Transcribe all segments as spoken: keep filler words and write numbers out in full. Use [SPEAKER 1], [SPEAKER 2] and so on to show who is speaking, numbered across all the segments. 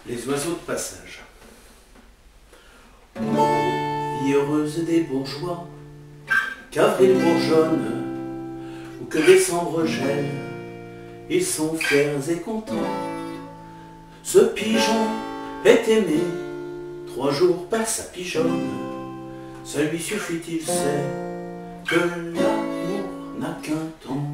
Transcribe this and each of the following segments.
[SPEAKER 1] Les oiseaux de passage. Vie heureuse des bourgeois, qu'avril bourgeonne, ou que décembre gèle, ils sont fiers et contents. Ce pigeon est aimé, trois jours par sa pigeonne. Ça lui suffit, il sait, que l'amour n'a qu'un temps.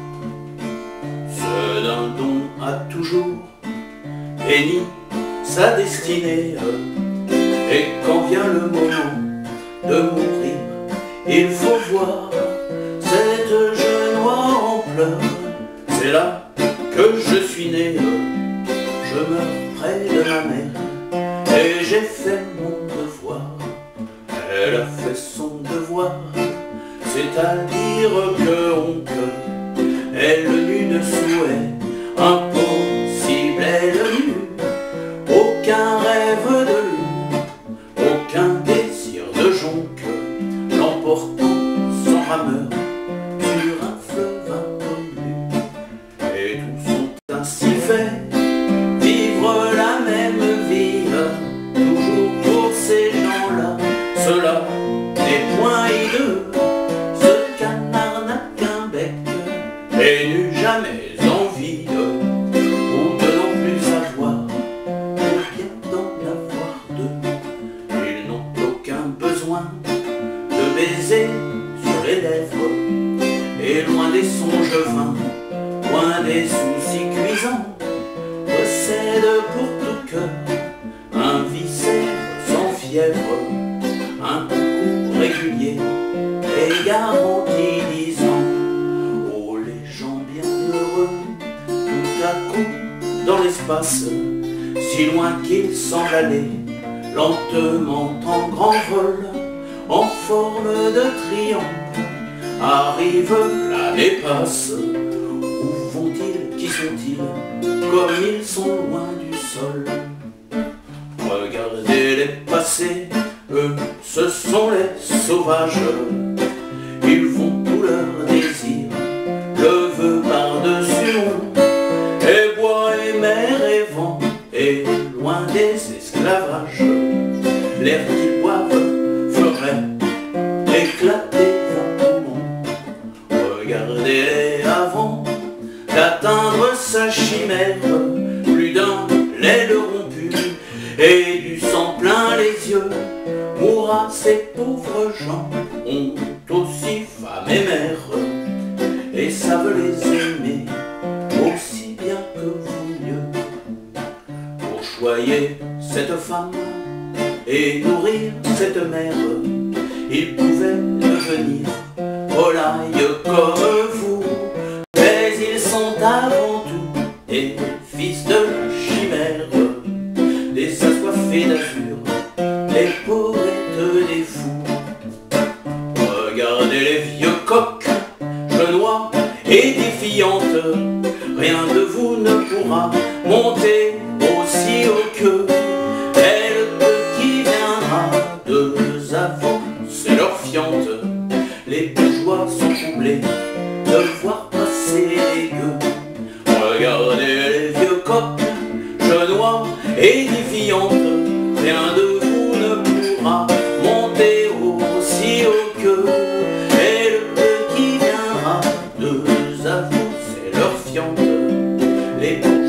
[SPEAKER 1] Ce dindon a toujours béni sa destinée, et quand vient le moment de mourir, il faut voir cette jeune oie en pleurs. C'est là que je suis né, je meurs près de ma mère, et j'ai fait mon devoir. Elle a fait son devoir, c'est-à-dire que honte, elle n'eut de souhait impossible, elle n'eut aucun rêve de lune, aucun désir de jonque, l'emportant sans rameur sur un fleuve inconnu. Et tous sont ainsi faits, vivre la même vie, toujours pour ces gens-là. Cela n'est point hideux, ce canard n'a qu'un bec, et n'eut jamais envie de, ou de non plus avoir, ou bien d'en avoir deux. Ils n'ont aucun besoin de baiser sur les lèvres, et loin des songes vains, loin des soucis cuisants, possèdent pour tout cœur un viscère sans fièvre, un concours régulier et garanti disant: oh les gens bienheureux, tout à coup dans l'espace, si loin qu'ils semblent aller, lentement en grand vol, en forme de triangle, arrivent là et passent. Où vont-ils, qui sont-ils, comme ils sont loin du sol? Regardez-les passer, eux, ce sont les sauvages. Ils font tout leur désir, le vœu par-dessus monde, et bois et mer et vent, et loin des esclavages. L'air qu'ils boivent ferait éclater vent au monde. Regardez-les avant d'atteindre sa chimère, plus d'un l'aile rompue et du sang plein les yeux. Mourra ces pauvres gens, ont aussi femme et mère, et savent les aimer aussi bien que vous mieux. Pour choyer cette femme et nourrir cette mère, ils pouvaient devenir volailles comme vous, mais ils sont avant tout des fils de la chimère, des assoiffés d'azur, les poètes des fous. Regardez les vieux coqs, genois et défiantes, rien de vous ne pourra monter aussi haut qu'eux. Et le peu qui viendra de avant, c'est leur fiente. Les bourgeois sont troublés de voir passer les gueux. Regardez les vieux coqs, genois et défiantes, rien de vous ne pourra monter aussi haut qu'eux. Et le peu qui viendra de avant, c'est leur fiente. Les